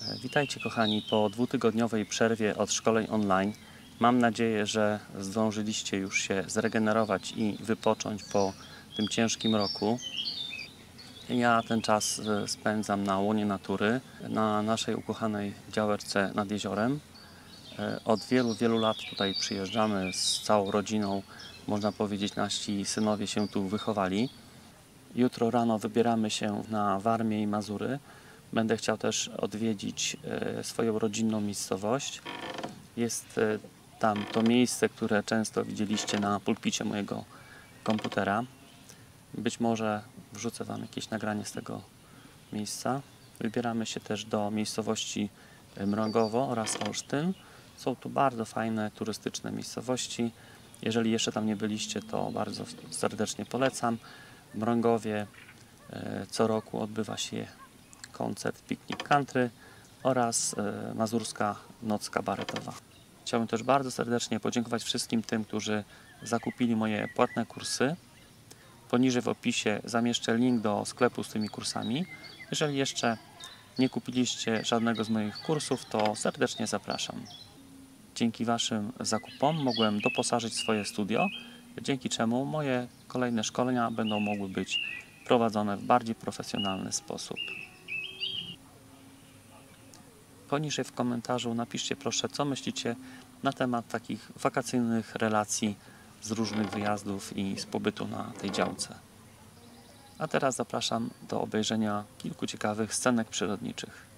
Witajcie kochani po dwutygodniowej przerwie od szkoleń online. Mam nadzieję, że zdążyliście już się zregenerować i wypocząć po tym ciężkim roku. Ja ten czas spędzam na łonie natury, na naszej ukochanej działeczce nad jeziorem. Od wielu lat tutaj przyjeżdżamy z całą rodziną. Można powiedzieć, nasi synowie się tu wychowali. Jutro rano wybieramy się na Warmię i Mazury. Będę chciał też odwiedzić swoją rodzinną miejscowość. Jest tam to miejsce, które często widzieliście na pulpicie mojego komputera. Być może wrzucę Wam jakieś nagranie z tego miejsca. Wybieramy się też do miejscowości Mrągowo oraz Olsztyn. Są tu bardzo fajne, turystyczne miejscowości. Jeżeli jeszcze tam nie byliście, to bardzo serdecznie polecam. W Mrągowie co roku odbywa się koncert Picnic Country oraz mazurska noc kabaretowa. Chciałbym też bardzo serdecznie podziękować wszystkim tym, którzy zakupili moje płatne kursy. Poniżej w opisie zamieszczę link do sklepu z tymi kursami. Jeżeli jeszcze nie kupiliście żadnego z moich kursów, to serdecznie zapraszam. Dzięki Waszym zakupom mogłem doposażyć swoje studio, dzięki czemu moje kolejne szkolenia będą mogły być prowadzone w bardziej profesjonalny sposób. Poniżej w komentarzu napiszcie proszę, co myślicie na temat takich wakacyjnych relacji z różnych wyjazdów i z pobytu na tej działce. A teraz zapraszam do obejrzenia kilku ciekawych scenek przyrodniczych.